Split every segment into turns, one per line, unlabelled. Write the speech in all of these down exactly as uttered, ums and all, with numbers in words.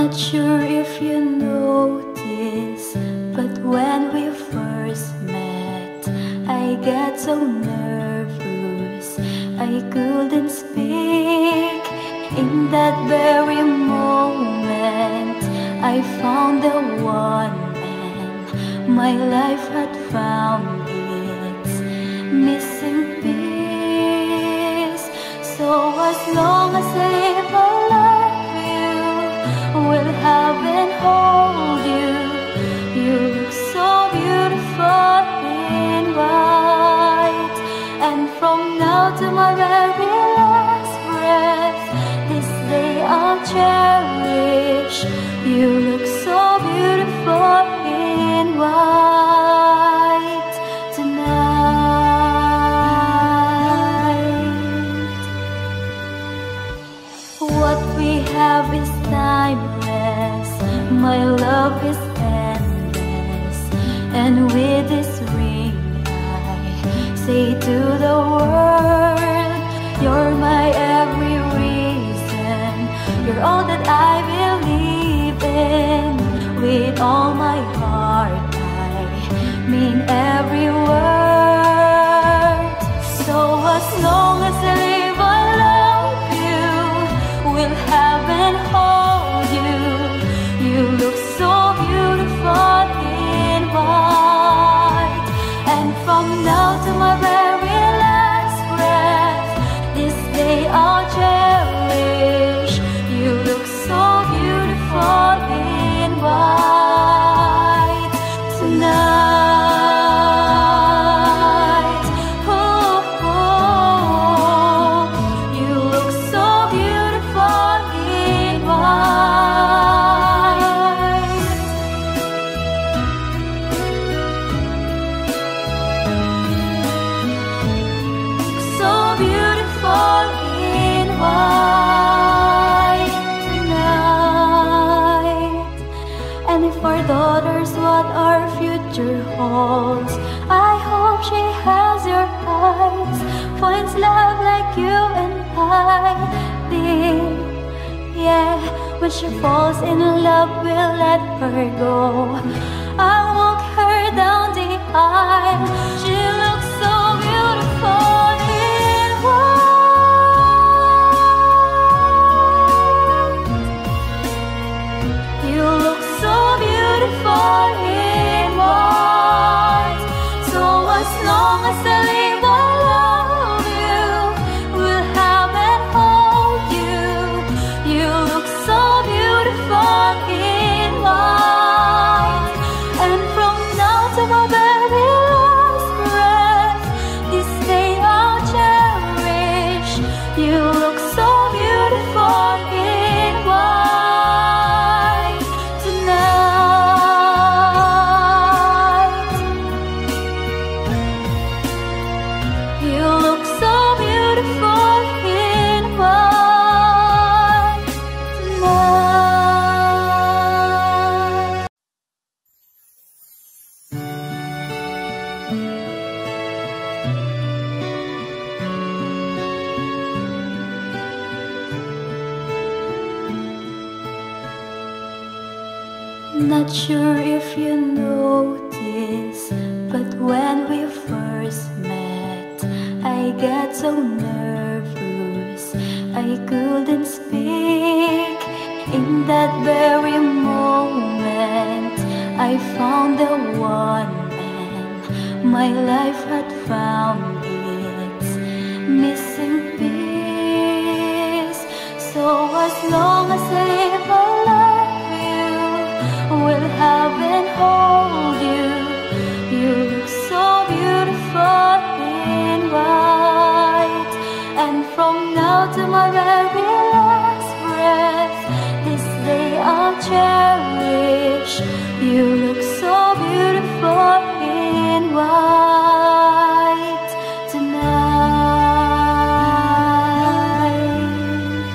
Not sure if you noticed, but when we first met, I got so nervous I couldn't speak. In that very moment, I found the one, and my life had found its missing piece. So as long as I live, I love you, will have and hold you. You look so beautiful in white, and from now to my very last breath, this day I'll cherish. You look so beautiful in white tonight. What we have is timeless, my love is endless, and with this ring I say to the world, you're my every reason, you're all that I believe in. With all my heart I mean every word. So as long as I live, I love you, will have and hold you. You look so beautiful in white, and from now to my very last breath, this day I'll cherish. You look so beautiful in white tonight. Oh, oh, you look so beautiful in white. So beautiful in white tonight. And if our daughters what our future holds, I hope she has your eyes, finds love like you and I did. Yeah, when she falls in love, we'll let her go. I'll walk her down the aisle. She looks so beautiful in white. You look so beautiful in white. So as long as I live, I love you, will have and hold you. You look so beautiful in white, and from now to my very last breath, this day I'll cherish. You look so beautiful in white tonight. You look so beautiful in white tonight. Not sure if you noticed, but when we first met, I got so nervous I couldn't speak. In that very moment, I found the one, and my life had found its missing piece. So as long as I live, I love you, will have and hold you. You look so beautiful in white, and from now to my very last breath, this day I'll cherish. You look so beautiful in white tonight.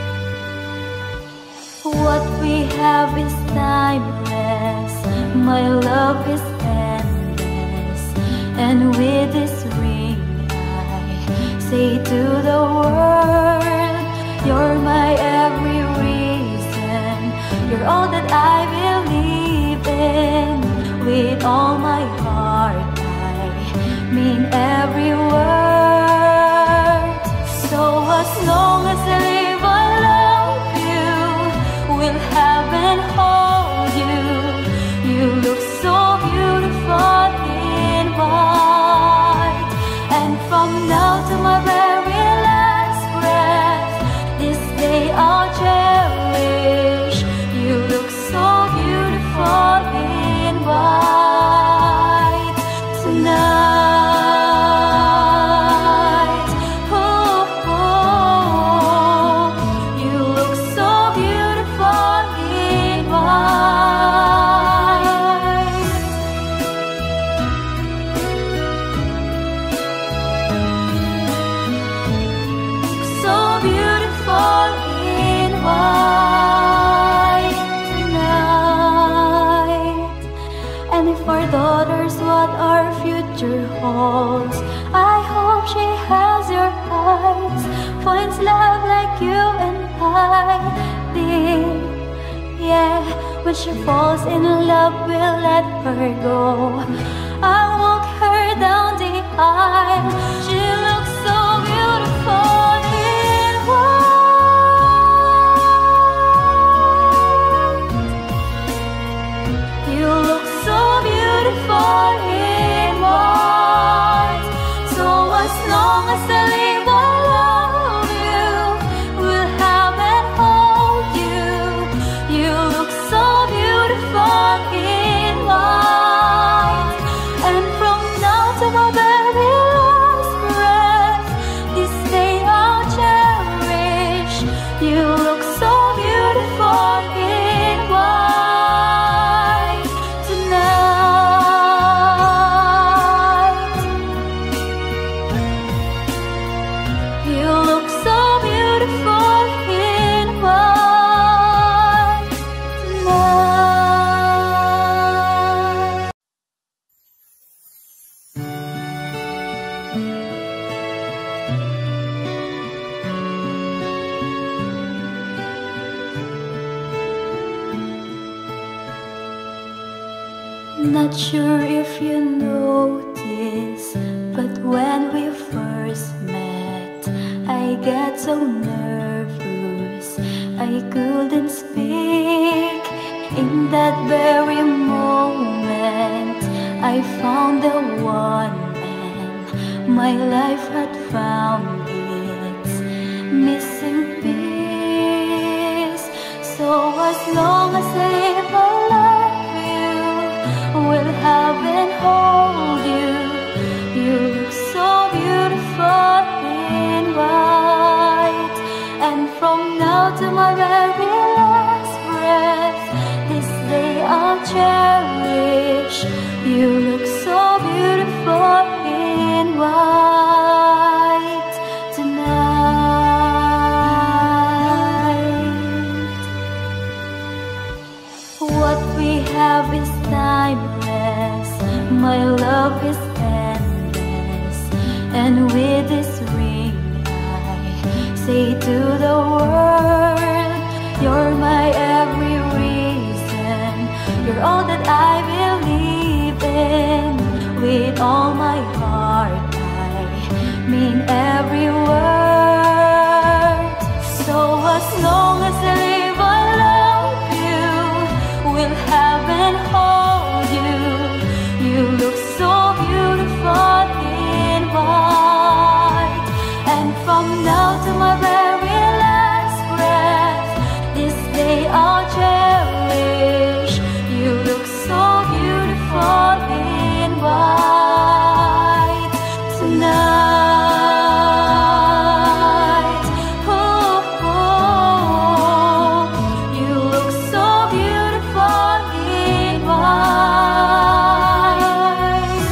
What we have is timeless, my love is endless, and with this ring I say to the world, you're my every reason, You're all that I believe in. With all my heart, I mean every word. So as long as I live, I love you. Will have and hold you. You look so beautiful in white. And from now to my very last breath, this day I'll cherish. You look so beautiful in white tonight. Oh, oh, you look so beautiful in white. So beautiful in white tonight. And if our daughters what our future holds, I hope she has your eyes, finds love like you and I did. Yeah, when she falls in love, we'll let her go. I'll walk her down the aisle. She looks so beautiful in white. You look so beautiful in white. So as long as I live, I love you. Will have and hold you. You look so beautiful in white. And from now to my very last breath, this day I'll cherish. You look so beautiful in white tonight. You look so beautiful in white tonight. Not sure if you noticed, but when we first met, I got so nervous I couldn't speak. In that very moment, I found the one, and my life had found its missing piece. So as long as I live, I love you. Will have and hold you. You look so beautiful in white. And from now to my very last breath, this day I'll cherish. You look so beautiful in white tonight. What we have is timeless, my love is endless. And with this ring I say to the world, you're my every reason. You're all that I believe in. With all my heart, I mean every word. So as long as I live, I love you. Will have and hold you. You look so beautiful in white. And from now to my very last breath, this day I'll cherish. You look so beautiful in white tonight. Oh, oh, you look so beautiful in white.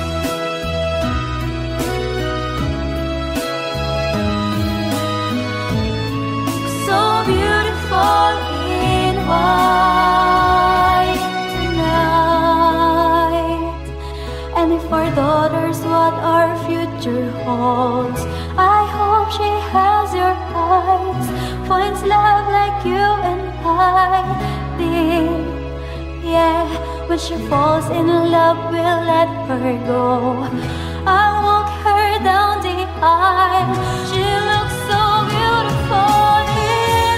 So beautiful in white tonight. And if our daughters what our future holds, I hope she has your eyes, finds love like you and I Yeah, when she falls in love, we'll let her go. I'll walk her down the aisle. She looks so beautiful in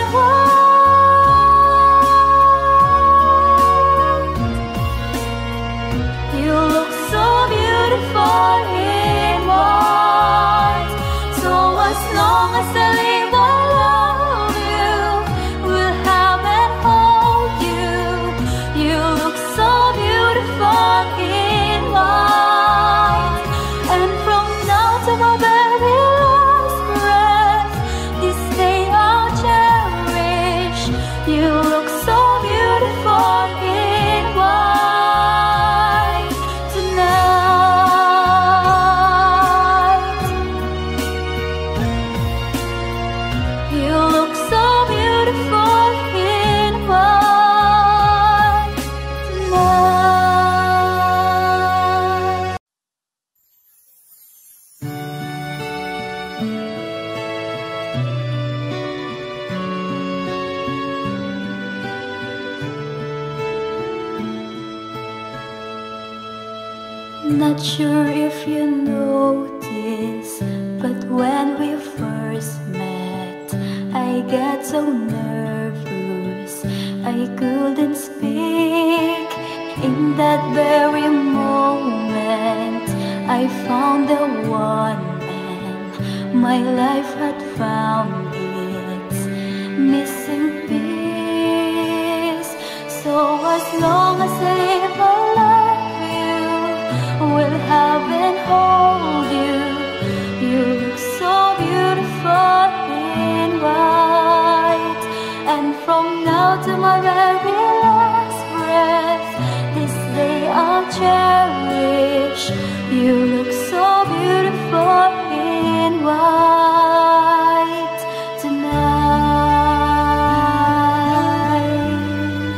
white. You look so beautiful in white. So as long as I live, I love you, will have and hold you. You look so beautiful in white. And from now to my very last breath, this day I'll cherish. You look so beautiful in white tonight. You look so beautiful in white tonight. Not sure if you noticed, but when we first met, I got so nervous I couldn't speak. In that very moment, I found the one, and my life had found its missing piece. So as long as I live, I love you, will have and hold you. You look so beautiful in white. And from now to my very last breath, this day I'll cherish. You look so beautiful in white tonight.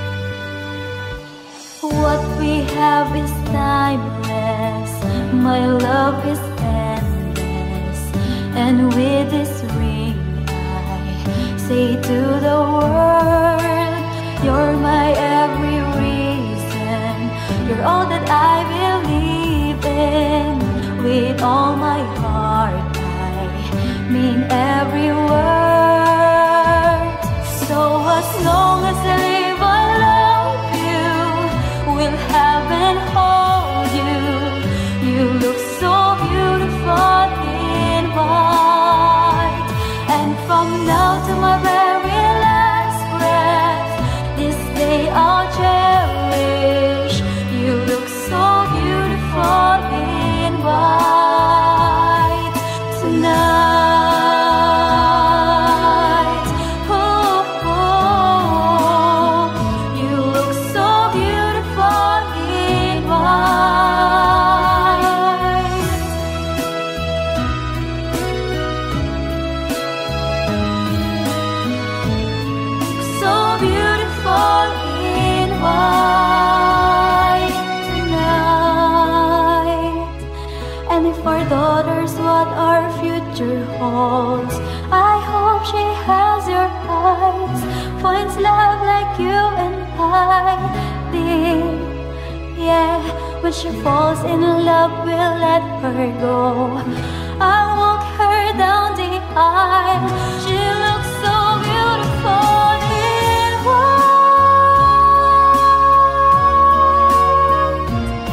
What we have is timeless, my love is endless. And with this ring I say to the world, you're my every reason. You're all that I believe in. With all my heart I mean every word. So as long as I live, I love you, will have and hold you. You look so beautiful in white. And from now to my very last breath, this day I'll cherish. You look so beautiful in white tonight. Oh, oh, you look so beautiful in white. So beautiful in white tonight. And if our daughters what our future holds, I hope she has your eyes, finds love like you and I did. Yeah, when she falls in love, we'll let her go. I'll walk her down the aisle. She looks so beautiful in white.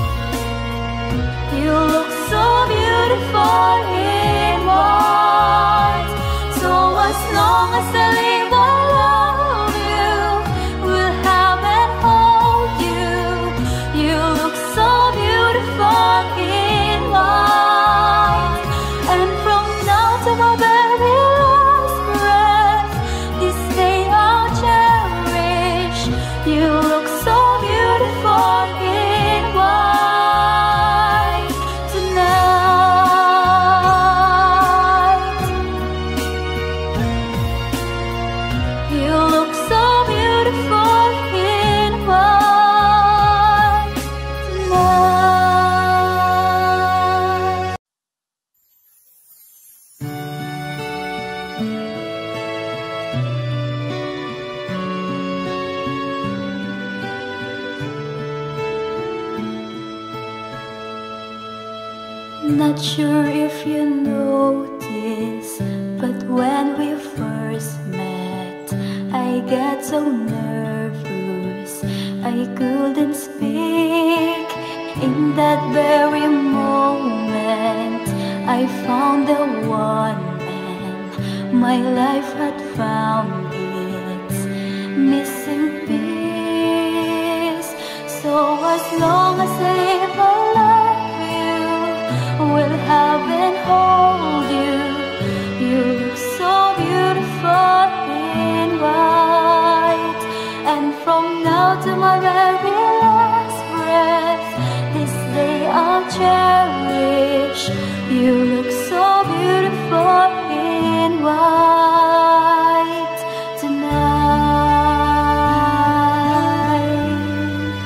You look so beautiful in white. So as long as I live, I love you, will have and hold you. You look so beautiful in white. And from now to my very last breath, this day I'll cherish. You look so beautiful in white tonight. You look so beautiful in white tonight. Not sure if you noticed, but when we first met, I got so nervous I couldn't speak. In that very moment, I found the one, and my life had found its missing piece. So as long as I live, I love you, will have and hold you. You look so beautiful in white, and from now to my very last breath, this day I'll cherish. You look so beautiful in white tonight.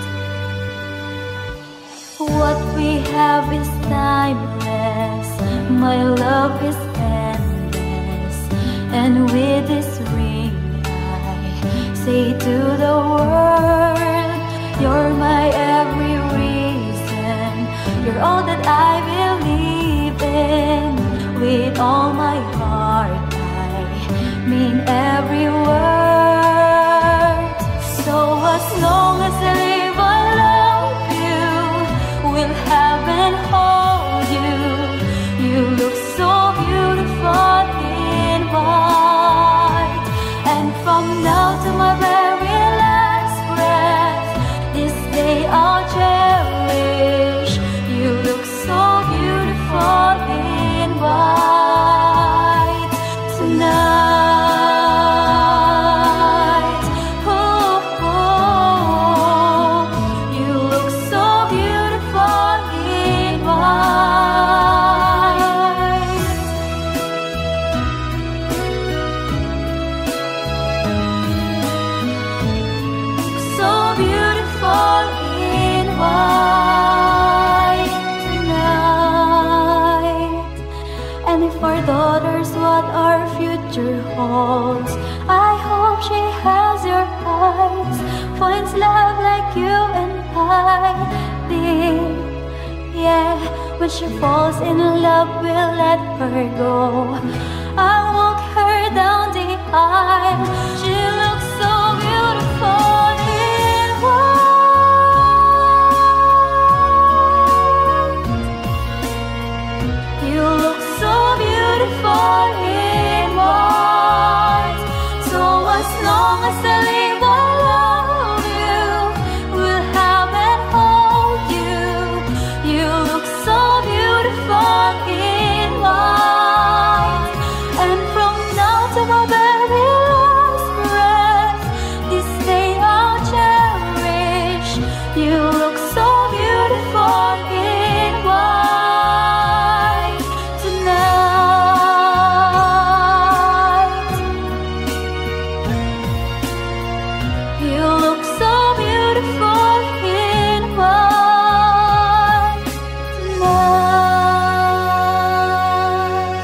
What we have is timeless, my love is endless, and with this ring I say to the world, you're my every reason, you're all that I believe in. With all my heart I mean every word. So as long as I live I love you, will have and hold you. You look so beautiful in white, and from now to my very last breath, this day I'll cherish. You look so beautiful in white tonight. Oh, oh, you look so beautiful in white. So beautiful in white tonight. And if our daughters what our future holds, I hope she has your eyes, finds love like you and I did. Yeah, when she falls in love, we'll let her go. I'll walk her down the aisle. She looks so beautiful in white. You look so beautiful in white. So as long as I live, I love you, will have and hold you. You look so beautiful in white, and from now to my very last breath, this day I'll cherish. You look so beautiful in white tonight. You look so beautiful in white tonight.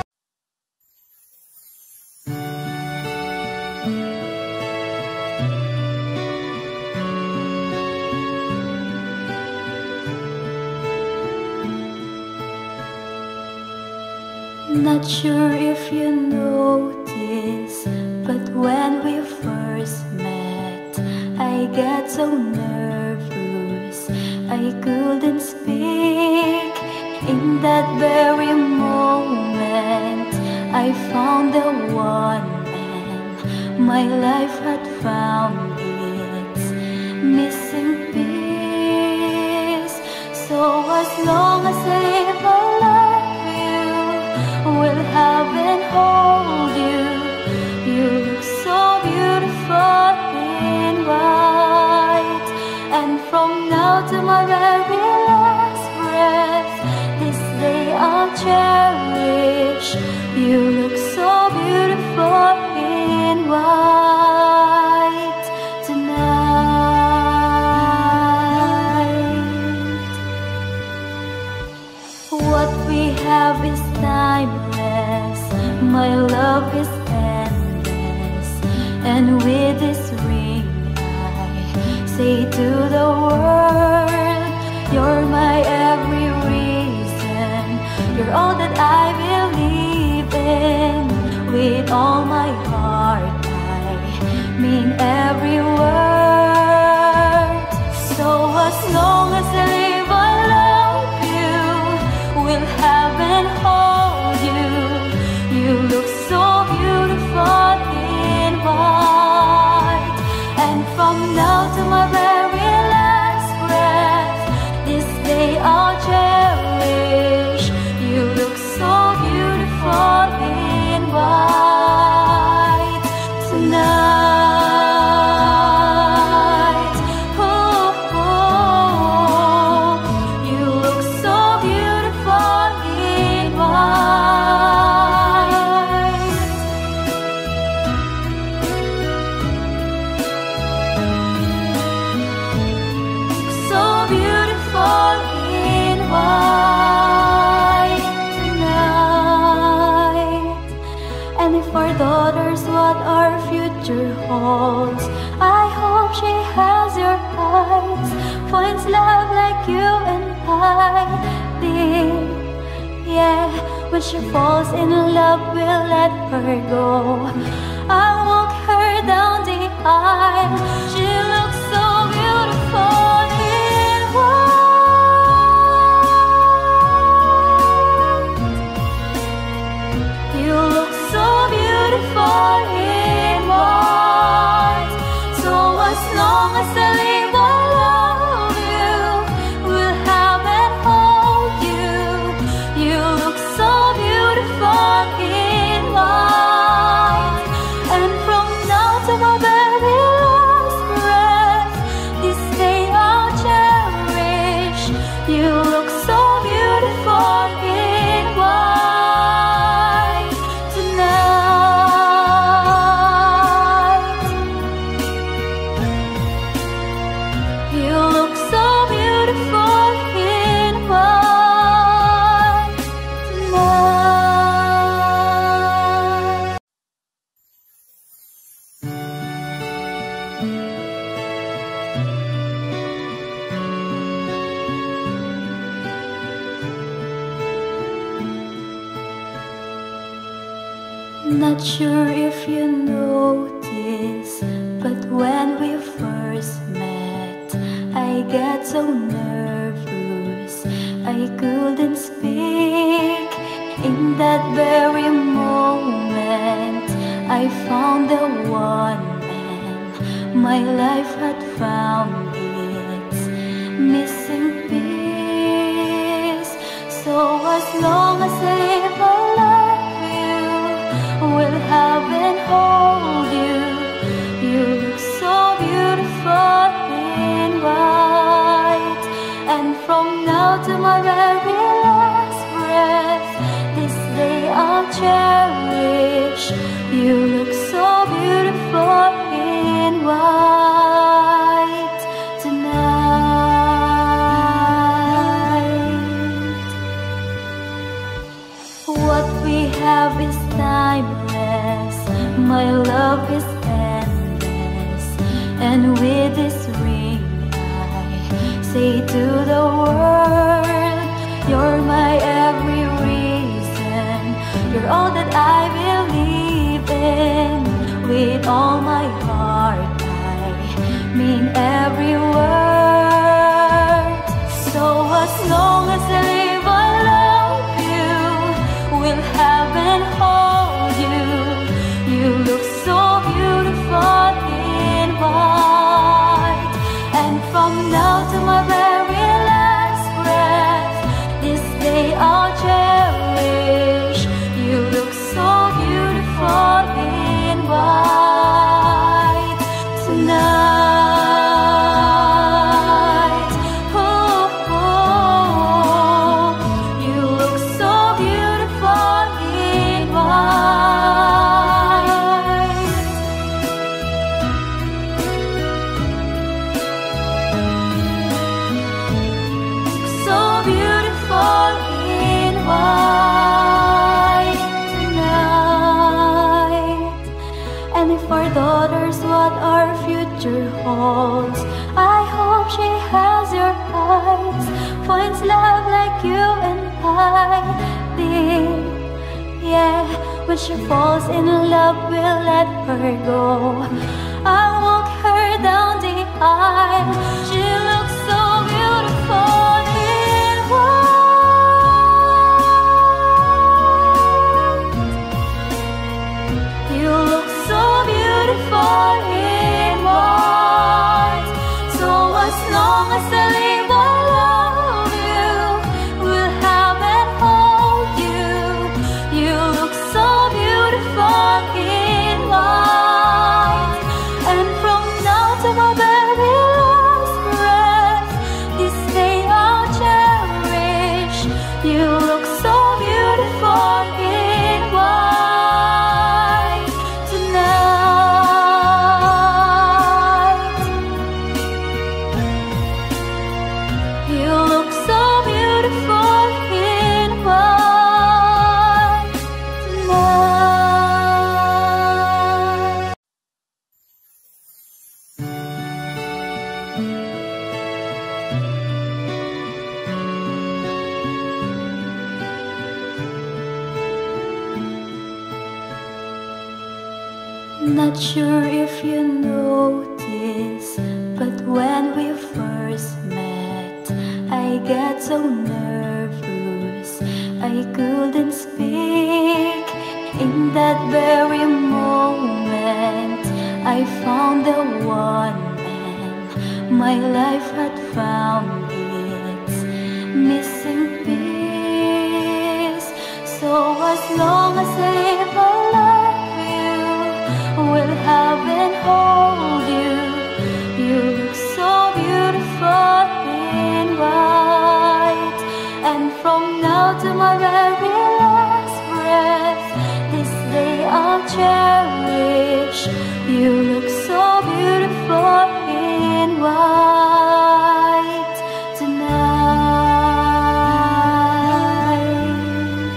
Not sure if you noticed, but when we first met, I got so nervous I couldn't speak. In that very moment, I found the one, and my life had found its missing piece. So as long as I live, I love you, will have and hold you. You look so beautiful in white, and from now to my very last breath, this day I'll cherish. You look so beautiful in white tonight. What we have is timeless, my love is endless, and with this ring I say to the world, you're my every reason, all that I believe in. With all my heart, I mean every word. So as long as I live, I love you, will have and hold you. You look so beautiful in white, and from now to my very last breath, this day I'll cherish. You look so beautiful in white tonight. Oh, oh, you look so beautiful in white. So beautiful in white tonight. And if our daughters what our future holds, I hope she has your eyes, finds love like you and I did. Yeah, when she falls in love, we'll let her go. I'll walk her down the aisle. She looks so beautiful in white. You look so beautiful in white. So as long as I live, I love you, will have and hold you. You look so beautiful in white, and from now to my very last breath, this day I'll cherish. You look so beautiful in white tonight. You look so beautiful in white tonight. Not sure if you noticed, but when we first met, I got so nervous I couldn't speak. In that very moment, I found the one, and my life had found its missing piece. So as long as I live, I love you, will have and hold you. You look so beautiful in white, and from now to my very last breath, this day I'll cherish. You look so beautiful in white tonight. What we have is timeless, my love is endless, and with this ring I say to the world, you're my every reason, you're all that I believe in. With all my heart, I mean every word. So as long as I live, I love you, will have and hold you. You look so beautiful in white, and from now to my very last breath, this day I'll cherish. You look so beautiful in white tonight. Oh, oh, you look so beautiful in white. So beautiful in white tonight. And if our daughters what our future holds, I hope she has your eyes, finds love like you and I Then, yeah, when she falls in love, we'll let her go. I'll walk her down the aisle. She looks so beautiful in white. You look so beautiful in white. So as long as I live, I love you, will have and hold you. You look so beautiful in white. And from now to my very last breath, this day I'll cherish. You look so beautiful in white tonight. You look so beautiful in white tonight. Not sure if you noticed, but when we first met, I got so nervous I couldn't speak. In that very moment, I found the one, and my life had found its missing piece. So as long as I live, I love you, will have and hold you. You look so beautiful in white. And from now to my very last breath, this day I'll cherish. You look so beautiful in white tonight.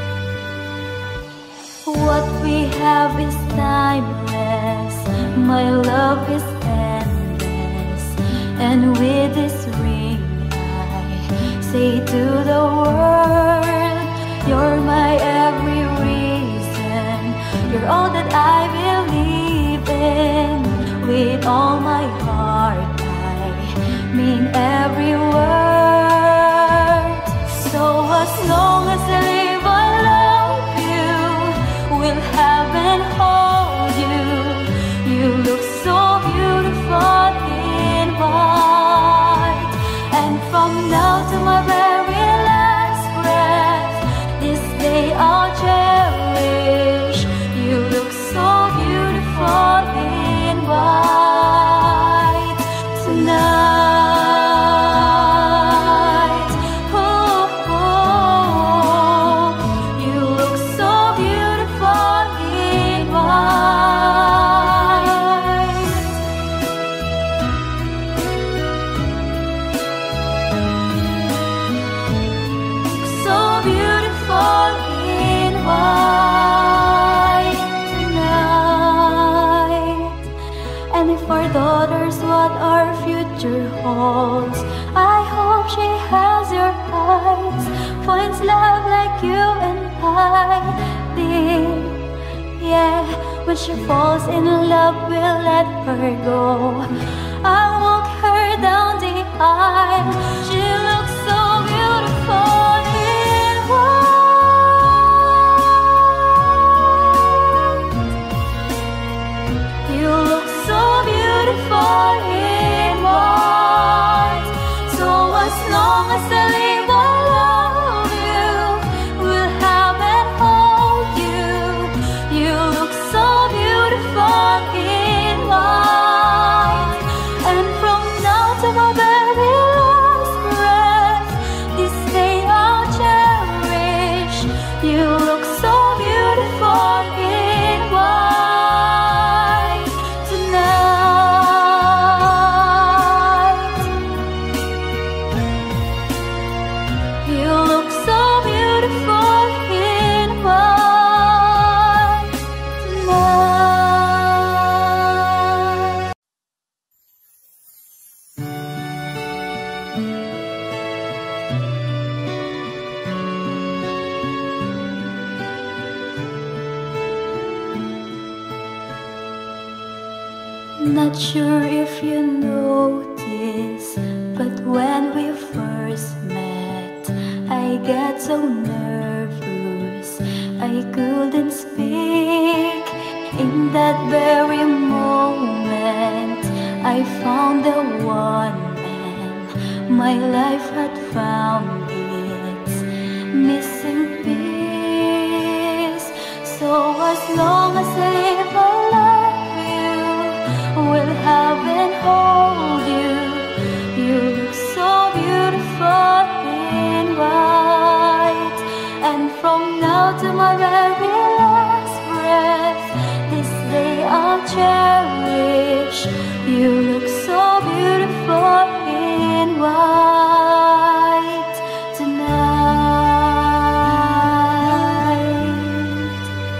What we have is timeless, my love is endless. And with this ring I say to the world, you're my every reason. You're all that I believe in. With all my heart I mean every word. So as long as I live, I love you, will have and hold you. You look so beautiful in white. And from now to my very last breath, this day I'll cherish. You look so beautiful in white tonight. Oh, oh, you look so beautiful in white. So beautiful in white tonight. And if our daughters what our future holds, I hope she has your eyes, finds love like you and I did. Yeah, when she falls in love, we'll let her go. I'll walk her down the aisle. She looks so beautiful in white. You look so beautiful in white. So as long as I live, I love you, will have and hold you. You look so beautiful in white. Not sure if you noticed, but when we first met, I got so nervous I couldn't speak. In that very moment, I found the one, and my life had found its missing piece. So as long as I live, I love you, will have and hold you. You look so beautiful in white, and from now to my very last breath, this day I'll cherish. You look so beautiful in white tonight.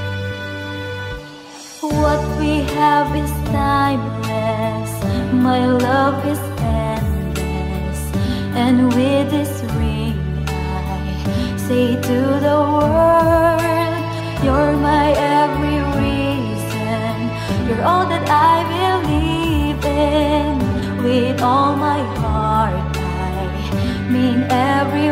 What we have is timeless, my love is endless, and with this ring I say to the world, you're my every reason, you're all that I believe in. With all my heart I mean every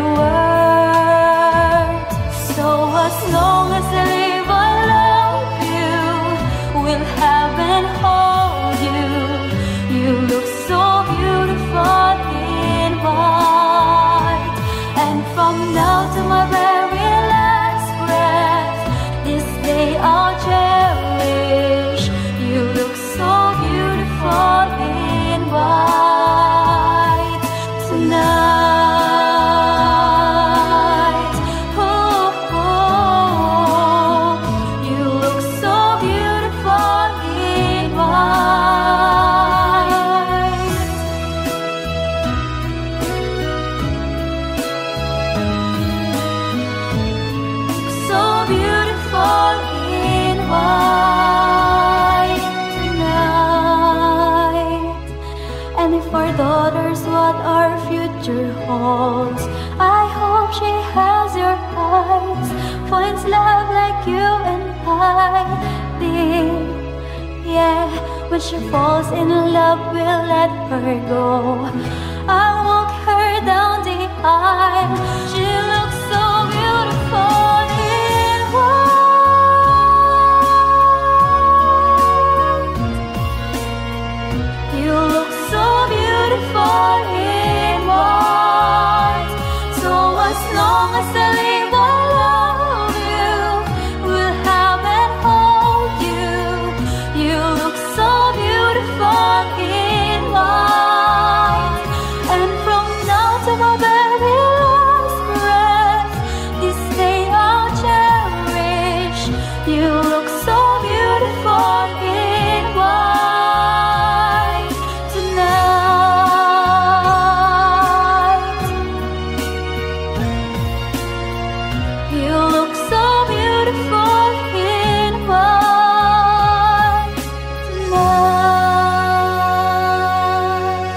word. So as long as I live, I love you, will have and hold you. You look so beautiful in white, and from now to my very last breath, this day I'll cherish. You look so beautiful in white tonight. Oh, oh, you look so beautiful in white. So beautiful in white tonight. And if our daughters what our future holds, I hope she has your eyes, finds love like you and I did. Yeah, when she falls in love, we'll let her go. I'll walk her down the aisle. She looks so beautiful in white. You look so beautiful in white. So as long as I live, I love you, will have and hold you. You look so beautiful in white, and from now to my very last breath, this day I'll cherish. You look so beautiful in white tonight. You look so beautiful in white tonight.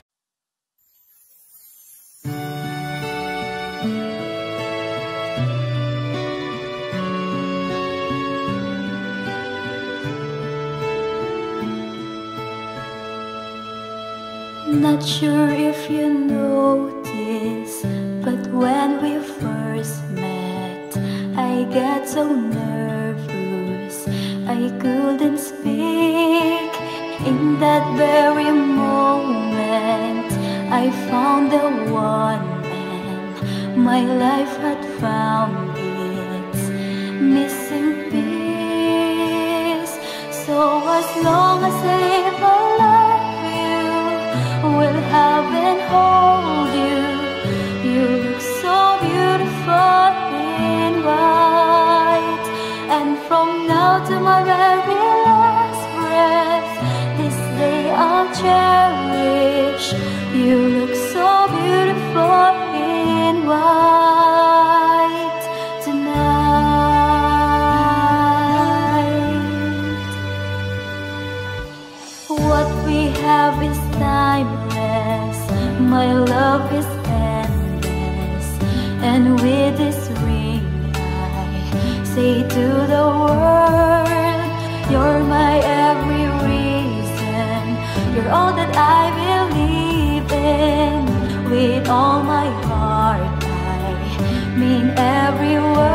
Not sure if you noticed, but when we first met, I got so nervous I couldn't speak. In that very moment, I found the one, and my life had found its missing piece. So as long as I live, I love you, will have and hold you. You look so beautiful in white, and from now to my very last breath, this day I'll cherish. You look so beautiful in white tonight. What we have is timeless, my love is endless, and with this ring I say to the world, you're my every reason, You're all that I believe in. With all my heart, I mean every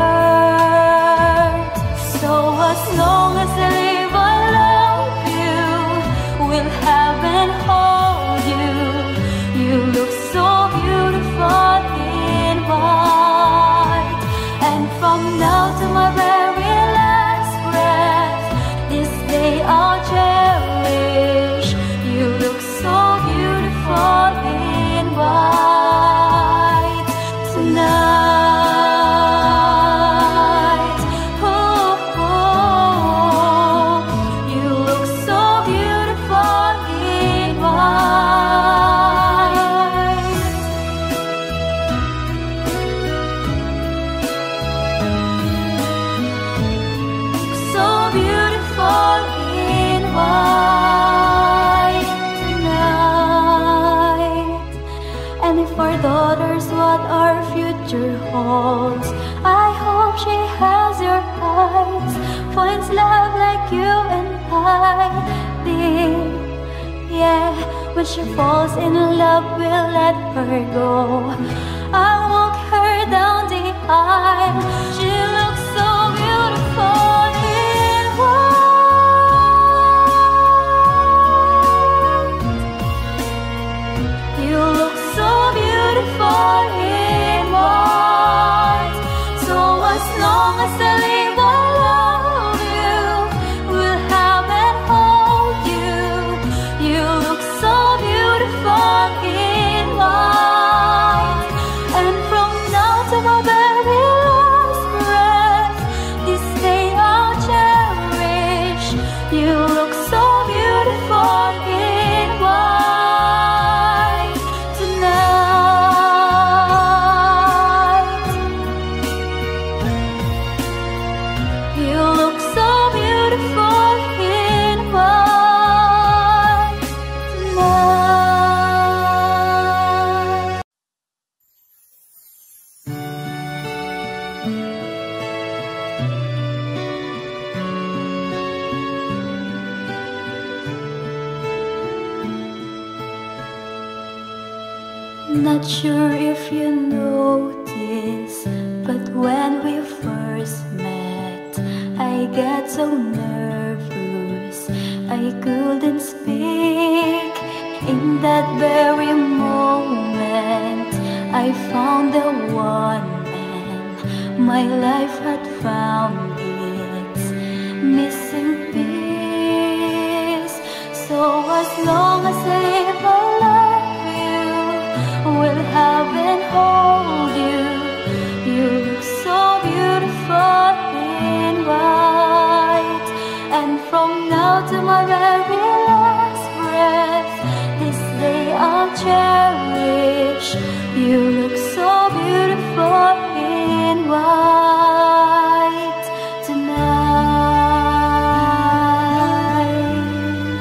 word. So as long as I live, I love you. Will have and hold you. You look so beautiful in white. And from now to my very last breath, this day I'll cherish. You look so beautiful in white tonight. Oh, oh, you look so beautiful in white. So beautiful in white tonight. And if our daughters what our future holds, I hope she has your eyes, finds love like you and I did. Yeah, when she falls in love, we'll let her go. I'll walk her down the aisle. She looks so beautiful in white. You look so beautiful in white. So as long as I live, I love you. Will have and hold you. You look so beautiful in white. And from now to my very last breath, this day I'll cherish. You look so beautiful in white tonight. You look so beautiful in white tonight. Not sure if you noticed, but when we first met, I got so nervous I couldn't speak. In that very moment, I found the one, and my life had found its missing piece. So as long as I live, I love you. Will have and hold you. You look so beautiful in white. And from now to my very last breath, this day I'll cherish. You look so beautiful in white tonight.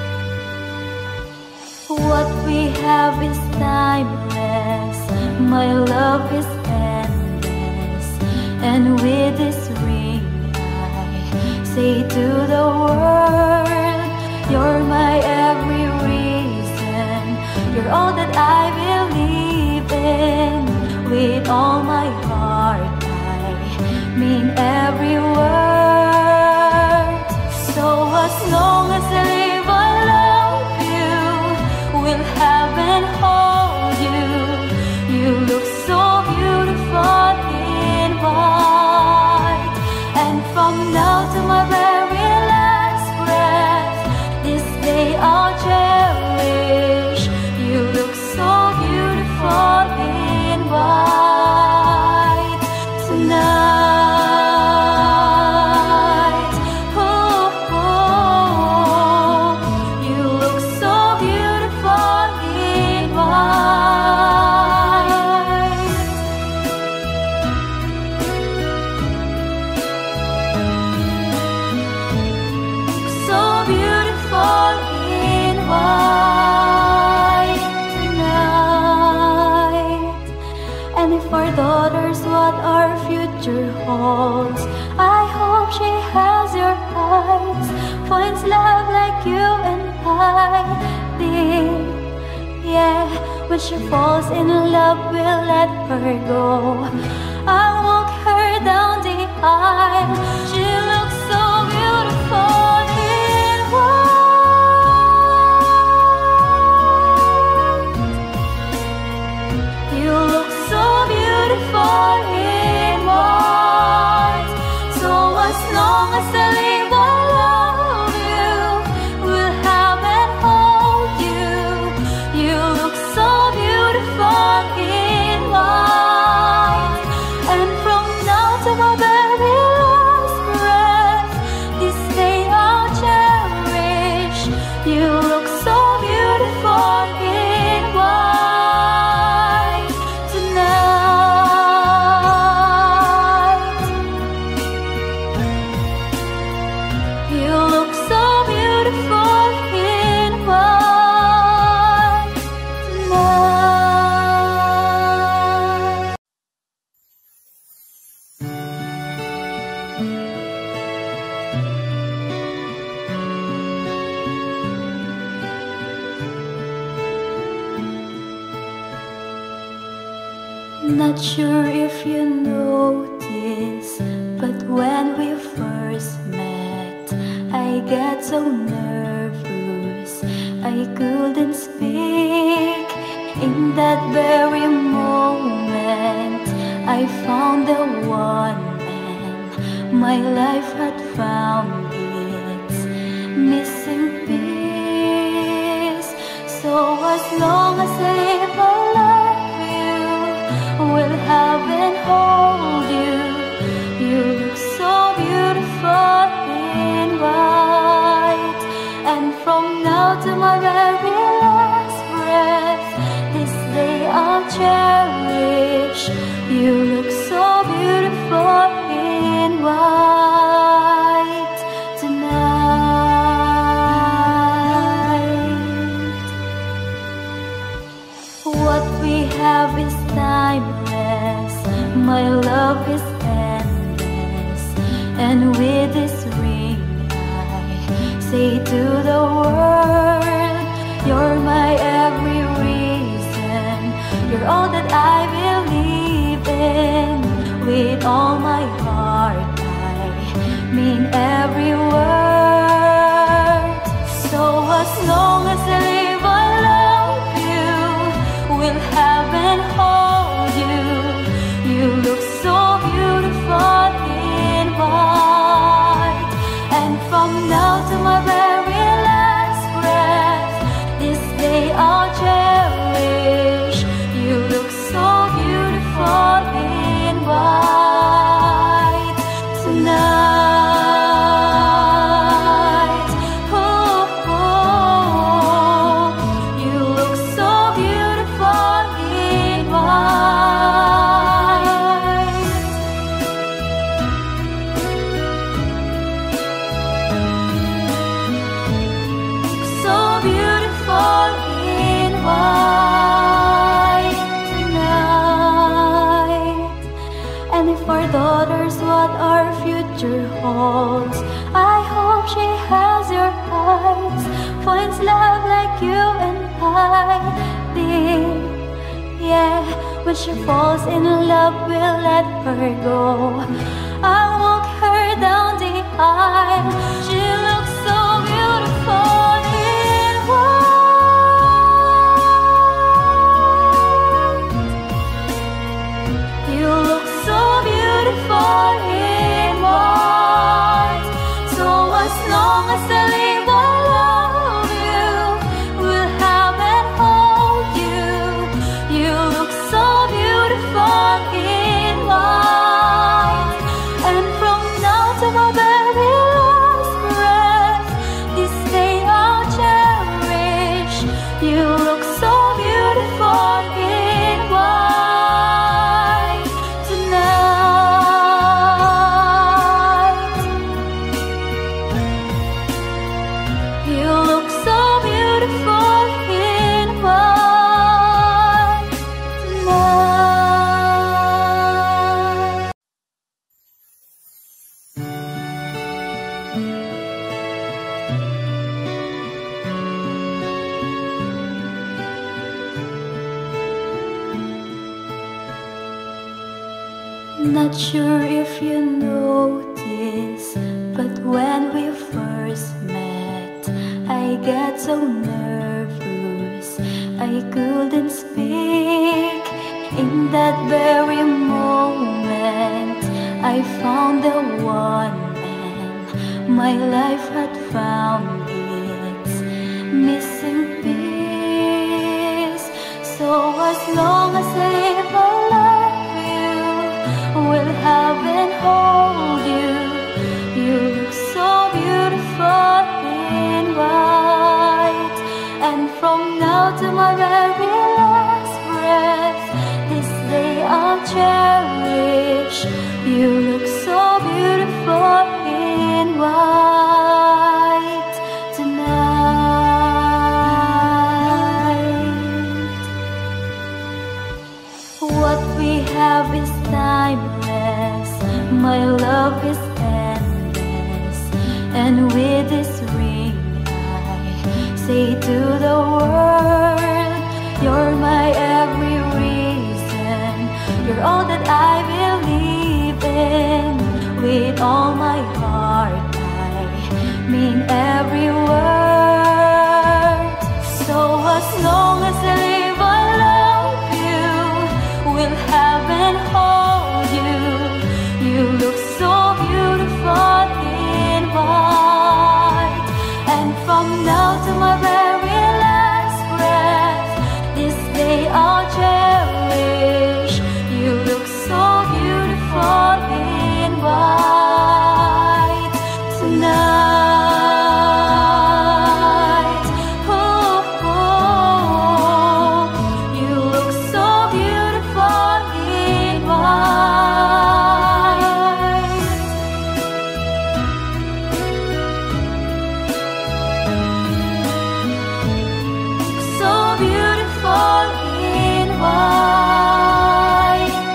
What we have is timeless, my love is endless. And with this ring I say to the world, you're my every reason. You're all that I believe in. With all my heart, I mean every word. So as long as I live, I love you. Will have and hold you. You look so beautiful in white. And from now to my very last breath, this day I'll cherish. You look so beautiful in white tonight. Oh, oh, you look so beautiful in white. So beautiful in white tonight. And if our daughters what our future holds, I hope she has your eyes, finds love like you and I Yeah, when she falls in love, we'll let her go. I'll walk her down the aisle. She looks so beautiful in white. You look so beautiful in white. So as long as I live, I love you, will have and hold you. You look so beautiful in white. And from now to my very last breath, this day I'll cherish. You look so beautiful in white tonight. You look so beautiful in white tonight. Not sure if you noticed, but when we first met, I got so nervous I couldn't speak. In that very moment, I found the one, and my life had found its missing piece. So as long as I live, I love you, will have and hold you. You look so beautiful in white. And from now to my very last breath, this day I'll cherish. You look so beautiful in white tonight. What we have is timeless, my love is endless. And with this ring I say to the world, you're my every reason. You're all that I believe in. With all my heart I mean every word. So as long as I live, I love you, will have and hold you. You look so beautiful in white. And from now to my very last breath, this day I'll cherish. You look so beautiful in white tonight. Oh, oh, you look so beautiful in white. So beautiful in white tonight. And if our daughters what our future holds, I hope she has your eyes, finds love like you and I did. Yeah, when she falls in love, we'll let her go. I'll walk her down the aisle. She looks so beautiful in white. You look so beautiful in white. So as long as I live, I love you, will have and hold you. You look so beautiful in white. And from now to my very last breath, this day I'll cherish. You look so beautiful in white tonight. You look so beautiful in white Not sure if you noticed, but when we first met, I got so nervous I couldn't speak. In that very moment, I found the one, and my life had found its missing piece. So as long as I live, I love you, will have and hold you. You look so beautiful in white, and from now to my very last breath, this day I'll cherish. You look so beautiful in white tonight. What we have is timeless, my love is endless, and with this ring I say to the world, you're my every reason, you're all that I believe in. With all my heart I mean every word. So as long as I live, I love you, will have and hold you. You look so beautiful in white, and from now to my very last breath, this day I'll cherish. You look so beautiful in white tonight. Oh, oh, you look so beautiful in white. So beautiful in white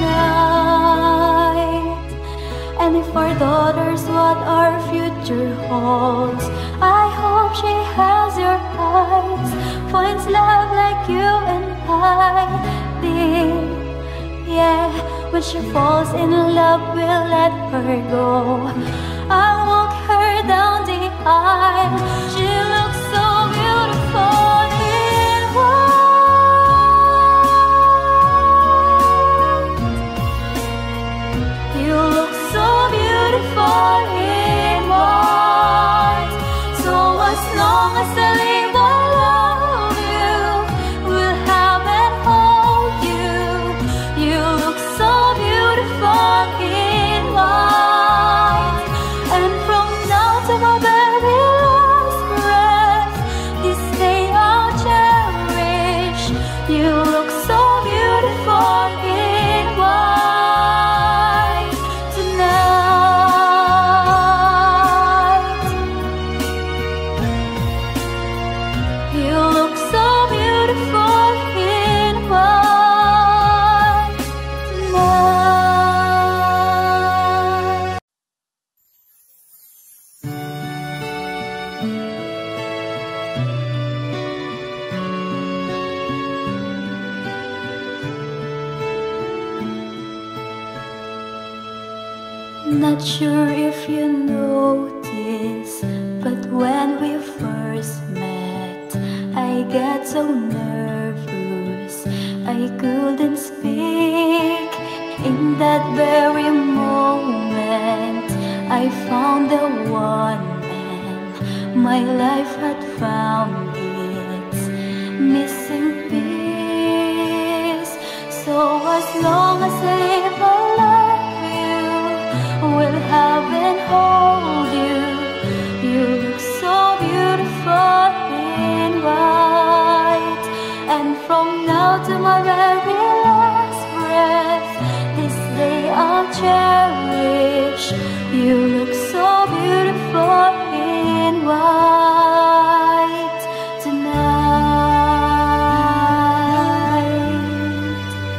tonight. And if our daughters what our future holds, I hope she has your eyes, finds love like you and I did. Yeah, when she falls in love, we'll let her go. I'll walk her down the aisle. She looks so beautiful in white. You look so beautiful in white. So as long as I live, I love you, will have and hold you. You look so beautiful in white, and from now to my very last breath, this day I'll cherish. You look so beautiful in white tonight. You look so beautiful in white tonight. Not sure if you noticed, but when we first met, I got so nervous I couldn't speak. In that very moment, I found the one, and my life had found its missing piece. So as long as I live, I love you, will have and hold you. You look so beautiful in white, and from now to my very last breath, this day I'll cherish. You look so beautiful in white tonight.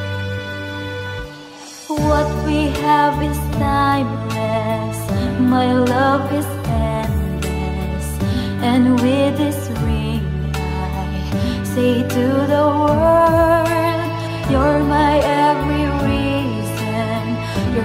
What we have is timeless, my love is endless, and with this ring I say to the world, you're my every reason,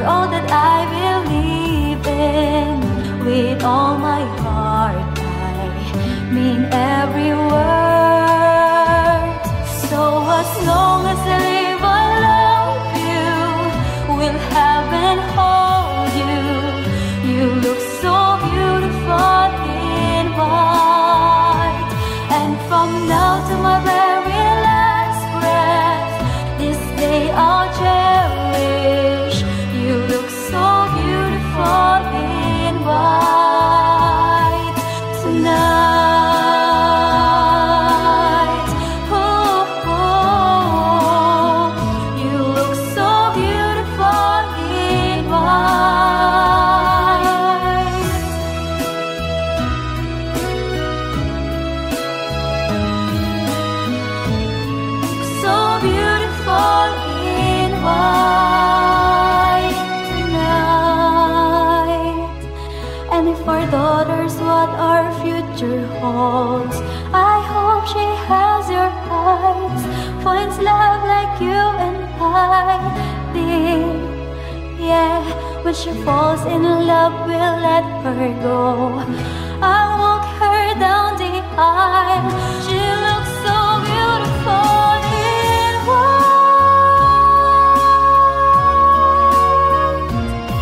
what our future holds. I hope she has your eyes, finds love like you and I did. Yeah, when she falls in love, we'll let her go. I'll walk her down the aisle. She looks so beautiful in white.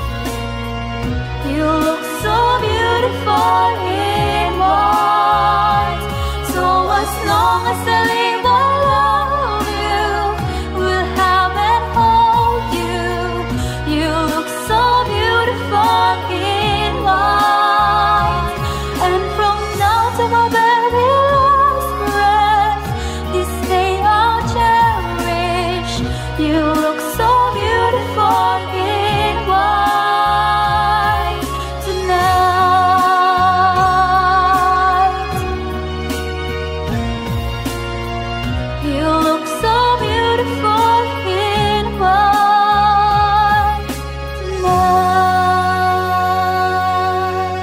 You look so beautiful in white. So as long as I live, I love you, will have and hold you. You look so beautiful in white. And from now to my very last breath, this day I'll cherish. You look so beautiful in white tonight. You look so beautiful in white tonight.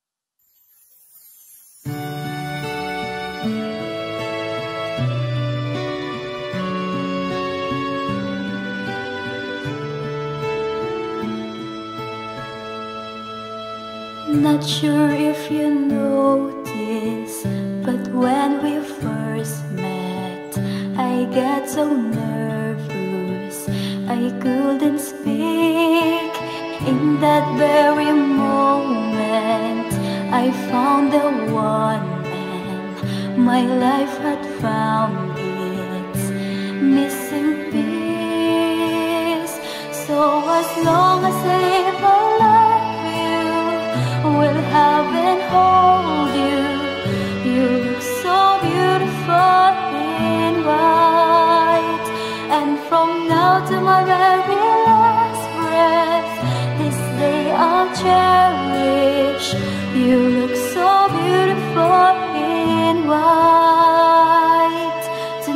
Not sure if you noticed, but when we first met, I got so nervous I couldn't speak. In that very moment, I found the one, and my life had found its missing piece. So as long as I live, I love you, will have and hold you. You look so beautiful in white. And from now to my very last breath, this day I'll cherish. You look so beautiful in white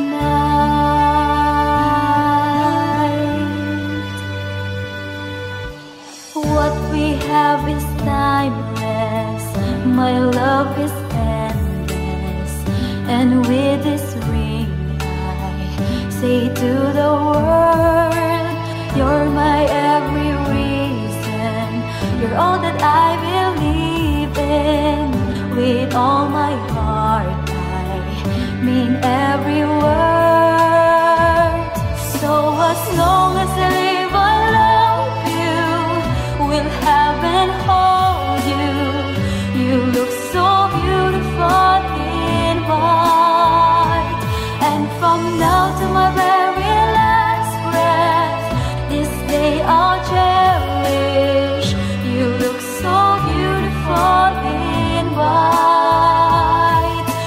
tonight. What we have is timeless, my love is endless. And with this ring I say to the world, you're my every reason. You're all that I believe in. With all my heart I mean every word. So as long as I live, I love you, will have and hold you. You look so beautiful in white. And from now to my very last breath, this day I'll cherish. You look so beautiful in white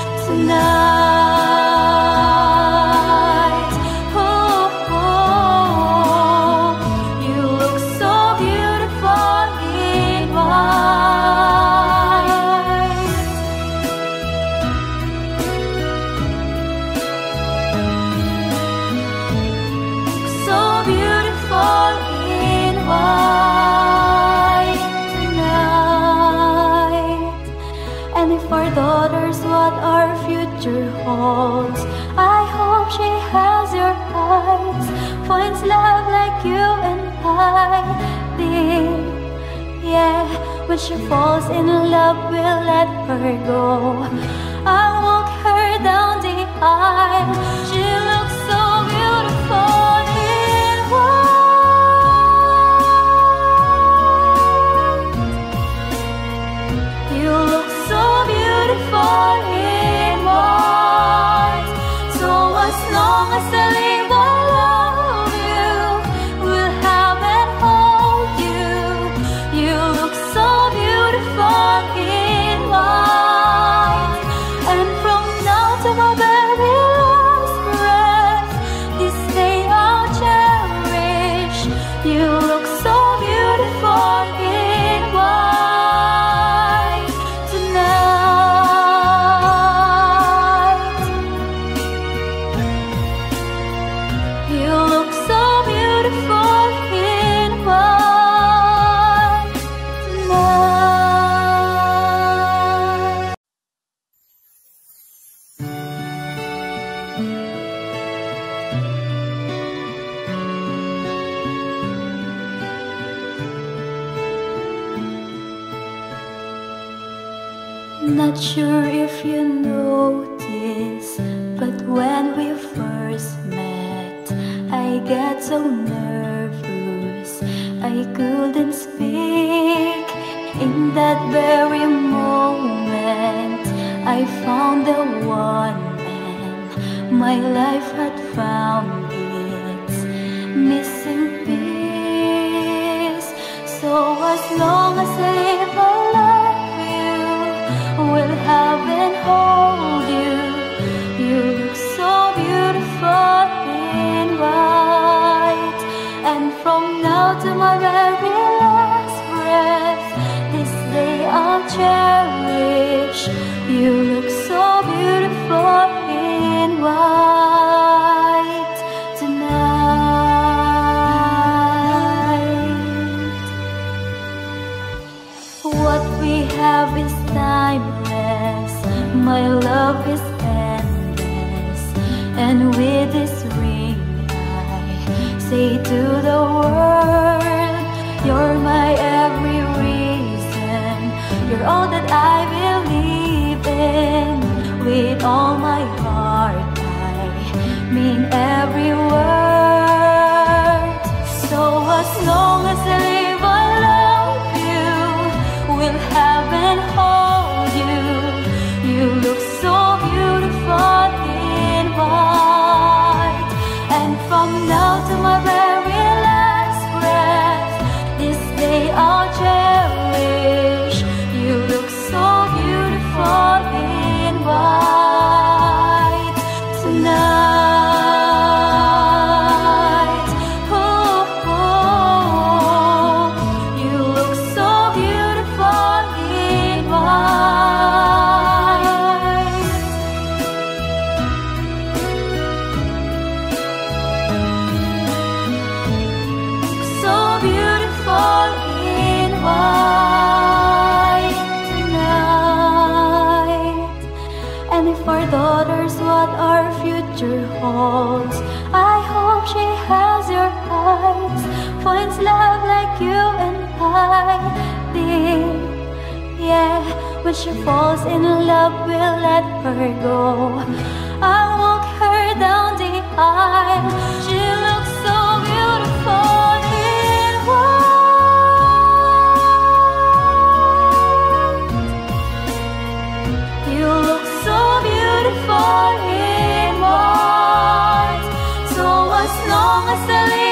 tonight. Oh, oh, you look so beautiful in white. So beautiful in white tonight. And if our daughters what our future holds, I hope she has your eyes, finds love like you and I did. Yeah, when she falls in love, we'll let her go. I'll walk her down the aisle. She looks so beautiful in white. You look so beautiful in white. So as long as I live, I love you, will have and hold you. You look so beautiful in white. And from now to my very last Not sure if you noticed, but when we first met, I got so nervous I couldn't speak. In that very moment, I found the one, and my life had found its missing piece. So as long as I live, I love you, will have and hold you. You look so beautiful in white, and from now to my very last breath, this day I'll cherish. You look so beautiful in white tonight. What we have is timeless, my love is endless, and with this ring I say to the world, you're my every reason, you're all that I believe in. With all my heart I mean every word. So as long as I live, I love you, will have and hold you. You look so beautiful in white, and from now to my very last breath, this day I'll cherish. You look so beautiful in white tonight. Oh, oh, you look so beautiful in white. So beautiful in white tonight. And if our daughters what our future holds, I hope she has your eyes, finds love like you and I did. Yeah, when she falls in love, we'll let her go. I'll walk her down the aisle. She looks so beautiful in white. You look so beautiful in white. So as long as I live,